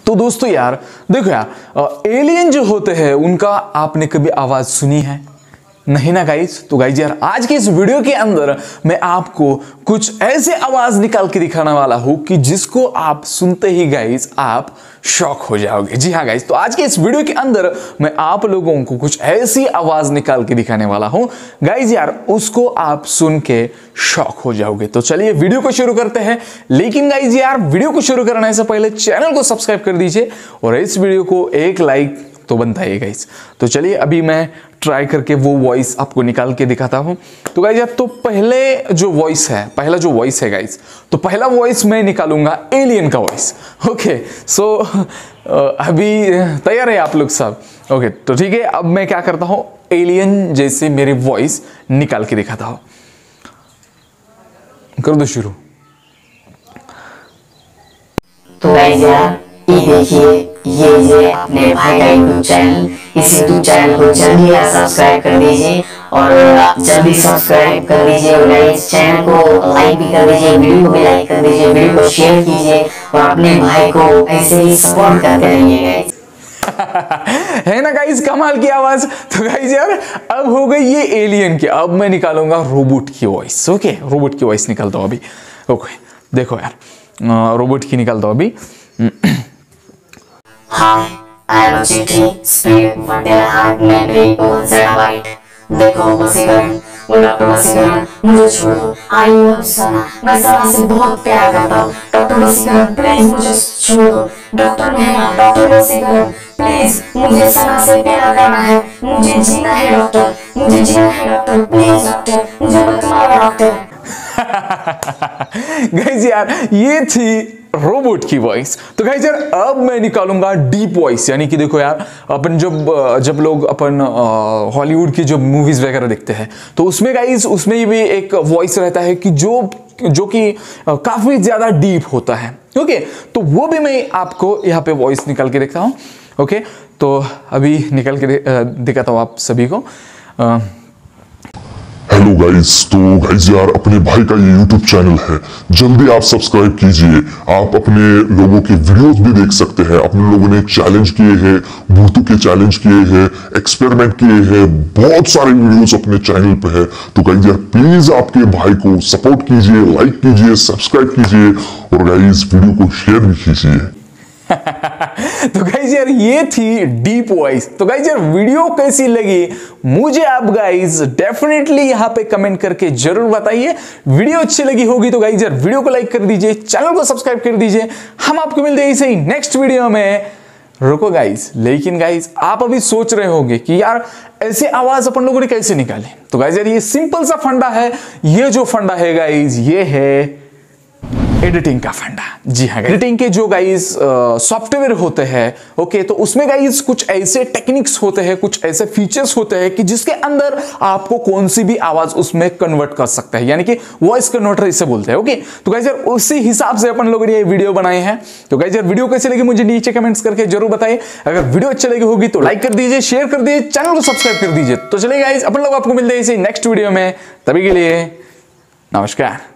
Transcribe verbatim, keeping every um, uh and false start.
तो दोस्तों यार देखो यार, एलियन जो होते हैं उनका आपने कभी आवाज सुनी है? नहीं ना गाइस। तो गाइस यार आज के इस वीडियो के अंदर मैं आपको कुछ ऐसे आवाज निकाल के दिखाने वाला हूं कि जिसको आप सुनते ही गाइस आप शॉक हो जाओगे। जी हाँ गाइस, तो आज के इस वीडियो के अंदर मैं आप लोगों को कुछ ऐसी आवाज निकाल के दिखाने वाला हूं गाइस यार, उसको आप सुन के शॉक हो जाओगे। तो चलिए वीडियो को शुरू करते हैं। लेकिन गाइस यार वीडियो को शुरू करने से पहले चैनल को सब्सक्राइब कर दीजिए और इस वीडियो को एक लाइक तो बनता है गाइस। तो चलिए अभी मैं ट्राई करके वो वॉइस आपको निकाल के दिखाता हूं। तो गाइस यार तो पहले जो वॉइस है पहला जो वॉइस है गाइस, तो पहला वॉइस मैं निकालूंगा एलियन का वॉइस। ओके सो अभी तैयार है आप लोग सब? ओके तो ठीक है, अब मैं क्या करता हूं, एलियन जैसे मेरी वॉइस निकाल के दिखाता हूं। कर दो शुरू। तो गाइस यार ये देखिए, ये ये अपने भाई का यूट्यूब चैनल, इस यूट्यूब चैनल को जल्दी यार सब्सक्राइब कर दीजिए और जल्दी सब्सक्राइब कर दीजिए और इस चैनल को लाइक भी कर दीजिए, वीडियो को भी लाइक कर दीजिए, वीडियो को शेयर कीजिए और अपने भाई को ऐसे ही सपोर्ट करते रहिए गाइस। है ना गाइस कमाल की आवाज। तो गाइस यार अब हो गई ये एलियन की, अब मैं निकालूंगा रोबोट की वॉइस। ओके रोबोट की वॉइस निकालता हूं अभी। ओके देखो यार रोबोट की निकालता हूं अभी। Hi, I am a चिट्ठी, spring for their heart memory all zettabyte। देखो वसीकरण, उल्टा वसीकरण, मुझे छोड़ो, I love सना, मैं सना से बहुत प्यार करता हूँ। डॉक्टर वसीकरण प्लीज मुझे छोड़ो, doctor Mehra, doctor Vasikaran please मुझे सना से प्यार करना है, मुझे जीना है डॉक्टर, मुझे जीना है डॉक्टर, प्लीज डॉक्टर मुझे मत मारो डॉक्टर। गाइस यार ये थी रोबोट की वॉइस। तो गाइस यार अब मैं निकालूंगा डीप वॉइस, यानी कि देखो यार अपन जब जब लोग अपन हॉलीवुड की जो मूवीज वगैरह देखते हैं तो उसमें गाइस उसमें भी एक वॉइस रहता है कि जो जो कि काफी ज्यादा डीप होता है। ओके तो वो भी मैं आपको यहाँ पे वॉइस निकाल के देखता हूँ। ओके तो अभी निकाल के दिखाता हूँ आप सभी को। हेलो गाइस, तो गाइस यार अपने भाई का ये यूट्यूब चैनल है, जल्दी आप सब्सक्राइब कीजिए। आप अपने लोगों के वीडियोस भी देख सकते हैं। अपने लोगों ने चैलेंज किए हैं, भूतों के चैलेंज किए हैं, एक्सपेरिमेंट किए हैं, बहुत सारे वीडियोस अपने चैनल पे है। तो गाइस यार प्लीज आपके भाई को सपोर्ट कीजिए, लाइक कीजिए, सब्सक्राइब कीजिए और गाइस वीडियो को शेयर भी कीजिए। तो गाइस यार ये थी डीप वॉइस। तो गाइस यार वीडियो कैसी लगी मुझे आप गाइस डेफिनेटली यहां पे कमेंट करके जरूर बताइए। वीडियो अच्छी लगी होगी तो गाइस यार वीडियो को लाइक कर दीजिए, चैनल को सब्सक्राइब कर दीजिए। हम आपको मिलते हैं इसे नेक्स्ट वीडियो में। रुको गाइस, लेकिन गाइस आप अभी सोच रहे होंगे कि यार ऐसे आवाज अपन लोगों ने कैसे निकाले। तो गाइस यार ये सिंपल सा फंडा है। ये जो फंडा है गाइस ये है एडिटिंग का फंडा। जी हाँ, एडिटिंग के जो गाइस सॉफ्टवेयर होते हैं ओके, तो उसमें गाइस कुछ ऐसे टेक्निक्स होते हैं, कुछ ऐसे फीचर्स होते हैं कि जिसके अंदर आपको कौन सी भी आवाज उसमें कन्वर्ट कर सकता है, यानी कि वॉइस कन्वर्टर इसे बोलते हैं। ओके तो गाइस यार उसी हिसाब से अपन लोगों ने ये वीडियो बनाए हैं। तो गाइस यार वीडियो कैसे लगी मुझे नीचे कमेंट्स करके जरूर बताइए। अगर वीडियो अच्छी लगी होगी तो लाइक कर दीजिए, शेयर कर दीजिए, चैनल को सब्सक्राइब कर दीजिए। तो चलिए गाइस अपन लोग आपको मिलते हैं इसी नेक्स्ट वीडियो में, तभी के लिए नमस्कार।